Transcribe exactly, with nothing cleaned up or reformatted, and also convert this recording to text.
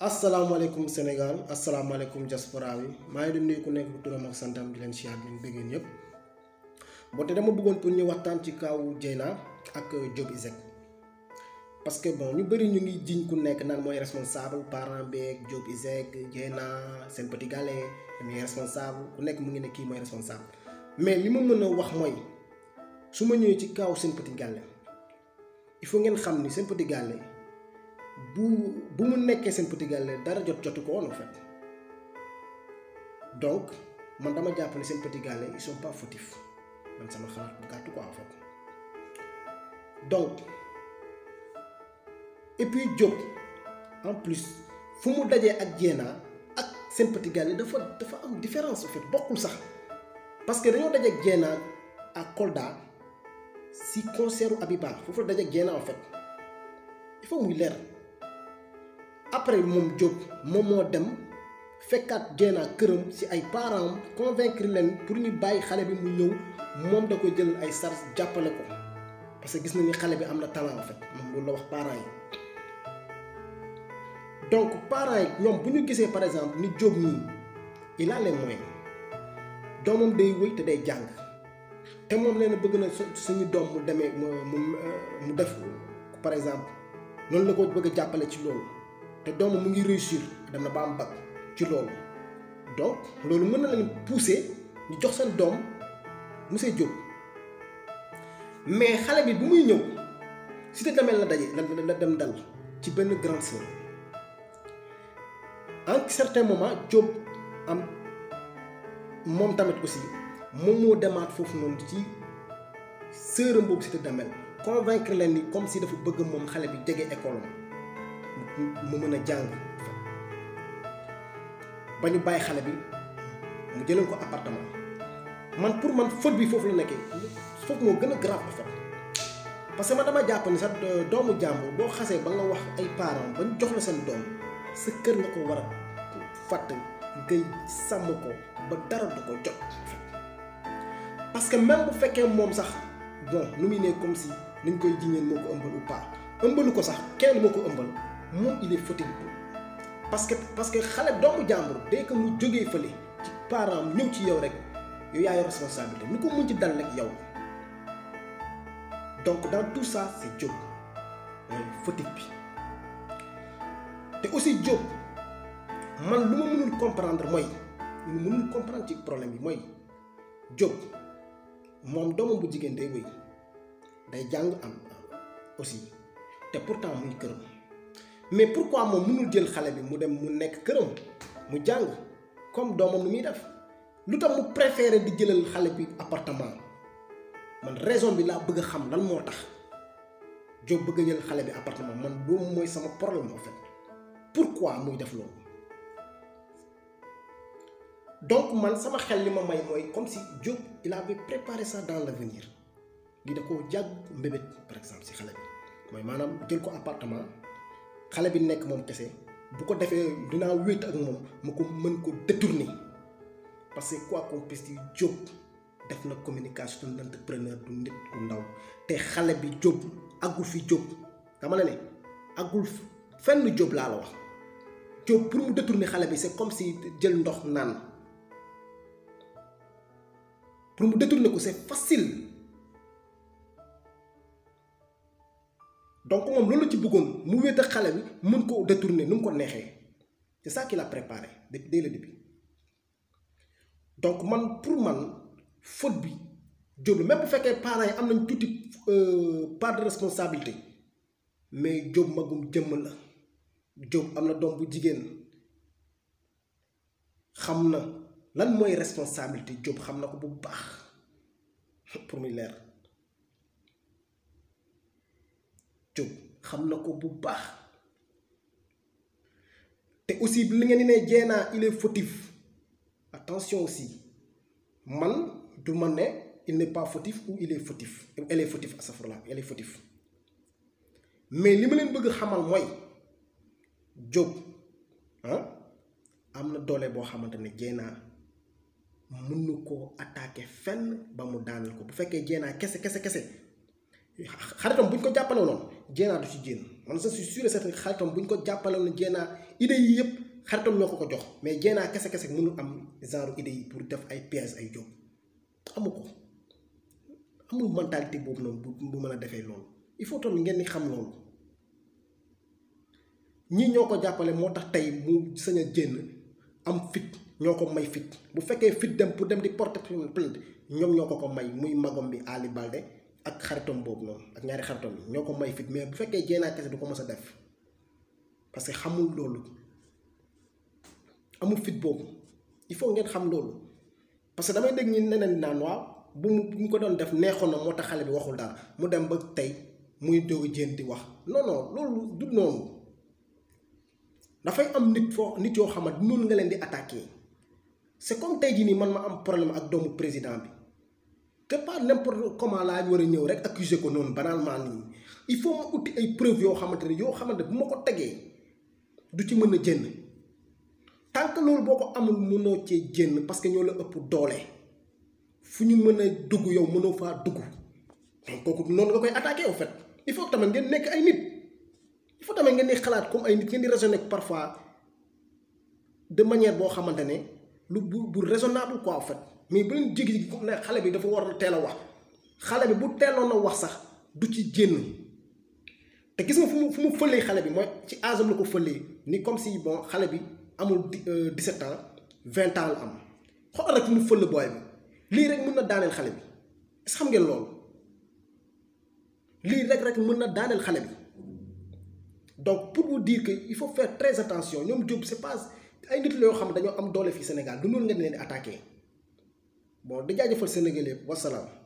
asalaamaaleykum Sénégal asalaamaaleykum diaspora bi maa ngi di nuyu ku nekk turam ak santam di leen siyaat leen bëggeen yëpp bon te dama bëggoon pour ñu waxtaan ci kaw Dieyna ak Diop Iseg parce que bon ñu bëri ñu ngi jiñ ku nekk naan mooy responsable parent beeg Diop Iseg Dieyna seen petit gallé ñooy responsable ku nekk mu ngi ne kii mooy responsable mais li ma mën a wax mooy su ma ñëwee ci kaw seen petit gallé il faut ngeen xam ni seen petit gallé bu bu mu nekkee seen petit gallé dara jot jotu ko woon en fait donc man dama jàpp ne seen petit gallé ils sont pas fautifs man sama xalaat bu gàtt quoi en fait donc et puis Diop en plus fu mu dajee ak Dieyna ak seen petit gallé dafa dafa am différence en fait bokkul sax parce que dañoo dajee ak Dieyna ak Kolda si concertu Abiba foofu la dajee ak Dieyna en fait il faut muy leer. Après moom Diop moom moo dem fekkaat Dieyna këram ci ay parents convaincre leen pour ñu bàyyi xale bi mu ñëw moom da ko jël ay sar jàppale ko parce que gis na ni xale bi am na talent en fait moom loolu la wax parents yi donc parents yi ñoom bu ñu gisee par exemple ni Diop nii il a les moyens doomam day wëy te day jàng te moom nee na bëgg na suñu doom mu demee mu mu def par exemple noonu la ko bëgg a jàppale ci loolu. te doomam mu ngi réussir dem na ba am bac ci loolu donc loolu mën na leen pousser ñu jox seen doom monsieur Diop mais xale bi bu muy ñëw Cité Damel la daje la dem dal ci benn grande sœur en certain moment Diop am moom tamit aussi moom moo demaat foofu noonu ci sœuram boobu Cité Damel convaincre leen ni comme si dafa bëgg moom xale bi jege école mu mën a jàng ba ñu bàyyi xale bi mu jëlee ko appartement man pour man faute bi foofu la nekkee foofu moo gën a grave en fait parce que man dama jàpp ni sax doomu jàmbur boo xasee ba nga wax ay parents ba ñu jox la seen doom sa kër nga ko war a fàtt ngay sàmm ko ba dara du ko jot parce que même bu fekkee moom sax bon nu muy ne comme si ni ñu koy jiñeen moo ko ëmbal ou pas ëmbalu ko sax kenn moo ko ëmbal moom il est fautif parce que parce que xale doomu jàmbur dès que mu jógee fële ci parent ñëw ci yow rek yow yaa yor responsabilité ni ko mun ci dal rek yow donc dans tout ça c'est Diop mooy fautif bi te aussi Diop man lu ma mënul comprendre mooy lu ma mënul comprendre ci problème bi mooy Diop moom doomam bu jigéen day wéy day jàng am aussi te pourtant muy këram. mais pourquoi moom mënul jël xale bi mu dem mu nekk këram mu jàng comme doomam nu muy def lu tax mu préféré di jëlal xale bi appartement man raison bi laa bëgg a xam lan moo tax Diop bëgg a jël xale bi appartement man loolu mooy sama problème en fait pourquoi muy def loolu donc man sama xel li ma may mooy comme si Diop il avait préparé ça dans l'avenir lii da koo jàgg mbébét par exemple si xale bi mooy maanaam jël ko appartement xale bi nekk moom kese bu ko defee dinaa wéet ak moom ma ko mën ko détourner parce que quoi qu'on puisse dire Diop def na communication d'entrepreneur du nit ku ndaw te xale bi Diop àggul fi Diop dama la ne àggul fenn Diop laa la wax Diop pour mu détourner xale bi c'est comme si jël ndox naan pour mu détourner ko c'est facile donc moom loolu ci bëggoon mu wéet ak xale bi mën ko détourner nu mu ko neexee c'est ça qu'il a préparé dès le début donc man pour man faute bi Diop la même bu fekkee parents yi am nañ tuuti part de responsabilité mais Diop magum jëmm la Diop am na doom bu jigéen xam na lan mooy responsabilité Diop xam na ko bu baax pour muy leer Diop xam na ko bu baax te aussi li ngeen di ne Dieyna il est fautif attention aussi man du ma ne il n'est pas fautif ou il est fautif elle est fautif astafurlah elle est fautif mais li ma leen bëgg xamal mooy Diop ah am na doole boo xamante ne Dieyna mën na koo attaquer fenn ba mu daanal ko bu fekkee Dieyna kese kese kese xaritam buñ ko jàppale woon Dieyna du ci génn man je suis sûr et certain xaritam buñ ko jàppale woon Dieyna idée yi yëpp xaritam ñoo ko ko jox mais Dieyna kese kese mënul am genre idée yi pour def ay pièges ay jóg amu ko amul mentalité boobu noonu bu bu mën a defee loolu il faut tamit ngeen di xam loolu ñii ñoo ko jàppale moo tax tey mu sañ a génn am fit ñoo ko may fit bu fekkee fit dem pour dem di porter plainte ñoom ñoo ko ko may muy magom bi Ali Balde ak xaritam boobu noonu ak ñaari xaritam yi ñoo ko may fit mais bu fekkee Dieyna kese du ko mës a def parce que xamul loolu amul fit boobu il faut ngeen xam loolu parce que damay dégg ñi neneen naan waaw bu mu bu mu ko doon def neexoon na moo tax xale bi waxul dara mu dem ba tey muy doog a jéem di wax non non loolu du noonu dafay am nit foo nit yoo xamante noonu nga leen di attaqué c'est comme tey jii nii man ma am problème ak doomu président bi te pas n'importe comment laa war a ñëw rek accuser ko noonu banalement nii il faut ma uti ay preuves yoo xamante ne yoo xamante bu ma ko tegee du ci mën a jënd tant que loolu boo ko amul mënoo cee jënd parce que ñoo la ëpp doole fu ñu mën a dugg yow mënoo faa dugg donc kooku noonu nga koy attaqué au fait il faut tamit ngeen nekk ay nit il faut tamit ngeen di xalaat comme ay nit ngeen di raisonner parfois de manière boo xamante ne lu bu bu raisonnable quoi en fait mais bu leen jigi-jigi comme ne xale bi dafa war a teel a wax xale bi bu teeloon a wax sax du ci génn te gis nga fu mu fu mu fëlee xale bi mooy ci âge am la ko fëlee ni comme si bon xale bi amul dix-sept ans vingt ans la am xool rek fu mu fël booy bi lii rek mën na daaneel xale bi est-ce que xam ngeen loolu lii rek rek mën na daaneel xale bi donc pour vous dire que il faut faire très attention ñoom Diop c'est pas ay nit la yoo xam ne dañoo am doole fii Sénégal du noonu nga leen di attaqué bon di jaajëfal Sénégalais yëpp wasalaam.